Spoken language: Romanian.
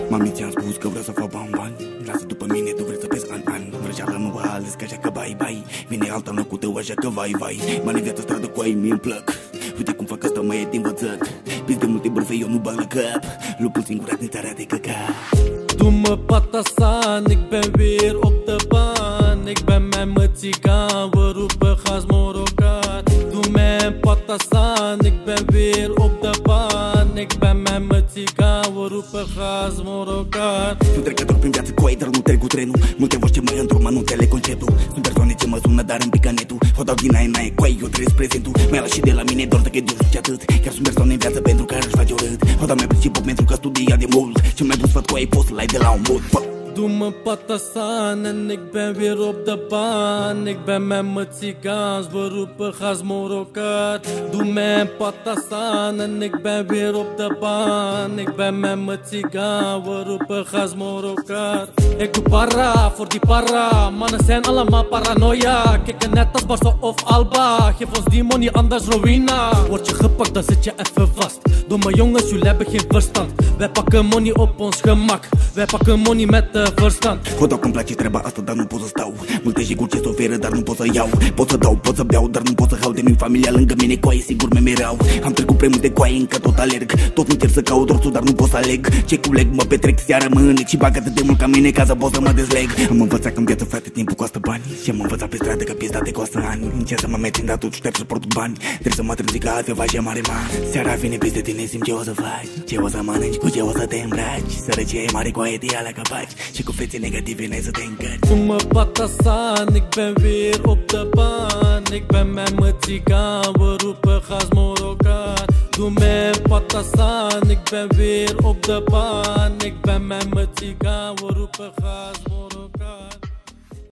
Mami, ți-am spus că vreau să fac bani. Lasă după mine, tu vrei să vezi an. Vrăjeală nu a ales, că așa că bai. Vine alta în locul tău, așa că vai. Banii viața stradă cu ai, mi-mi plăc. Uite cum fac asta, mai e din învățat. Pis de multe bărfe, eu nu bag la cap. Lupul singurat din țara de căcat. Doe pata staan, ik ben weer op de baan. Ik ben met mijn tsigaan, we roepen gas Marokkaan. Doe mijn pata staan, ik ben weer op de baan. Ik ben met mijn tsigaan, we roepen gas Marokkaan. Sunt trecător prin viață cu ai, dar nu trec cu trenul. Multe voci ce mă îndrumă, nu înțeleg conceptul. Sunt persoane ce mă sună, dar îmi pică netul. O dau din aia cu ai, eu trăiesc prezentul. Mi-a luat și de la mine doar că e dur și atât. Chiar sunt persoane în viață pentru care își face urât. O dau mai principiu pentru că studia de mult. Cel mai bun sfat cu ai poți să-l ai de la un mult. Doe mijn pata staan en ik ben weer op de baan. Ik ben met mijn tsigaans, we roepen gas Marokkaan. Doe mijn pata staan en ik ben weer op de baan. Ik ben met mijn tsigaan, we roepen gas Marokkaan. Ik doe para, voor die para. Mannen zijn allemaal paranoia. Kikken net als Barca of Alba. Geef ons die money, anders ruïna. Word je gepakt, dan zit je even vast. Domme jongens, jullie hebben geen verstand. Wij pakken money op ons gemak. Wij pakken money met de verstand. O dau că-mi place treaba asta, dar nu pot să stau. Multe jiguri ce s-oferă, dar nu pot să iau. Pot să dau, pot să beau, dar nu pot să hau. De nu-i familia lângă mine, coaie, sigur mi-e mereu. Am trecut prea multe coaie, încă tot alerg. Tot încerc să caut roțul, dar nu pot să aleg. Ce culeg, mă petrec seara, mă înec și bag atât de mult ca mine, ca să pot să mă dezleg. Am învățat că în viață, frate, timpul costă bani. Și am învățat pe stradă că piesdate costă ani. Încerc să mă metin, dar totuși trebuie să port bani. Trebuie să mă trezi ca altfel faci mare mare. Seara vine peste tine, simt ce o să faci. Ce o să mănânci, cu ce o să te îmbraci. Sărăcie e mare, coaie, te ia la capaci. Și cu fețe negative n-ai să te încăci. Doe mijn pata staan, ik ben weer op de baan. Ik ben met mijn tsigaan, we roepen gas Marokkaan. Doe mijn pata staan, ik ben weer op de baan. Ik ben met mijn tsigaan, we roepen gas Marokkaan.